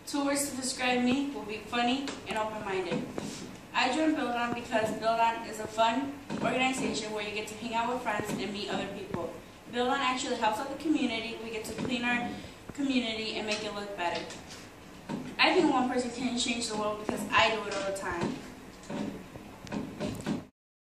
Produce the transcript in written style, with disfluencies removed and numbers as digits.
Two words to describe me will be funny and open-minded. I joined Build On because Build On is a fun organization where you get to hang out with friends and meet other people. Build On actually helps out the community. We get to clean our community and make it look better. I think one person can change the world because I do it all the time.